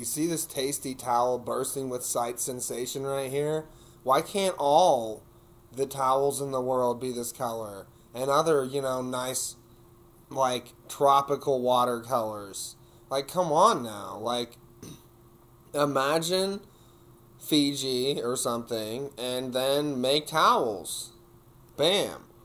see this tasty towel bursting with sight sensation right here? Why can't all the towels in the world be this color? And other, nice, like, tropical watercolors. Like, come on now. Like, imagine Fiji or something and then make towels. Bam.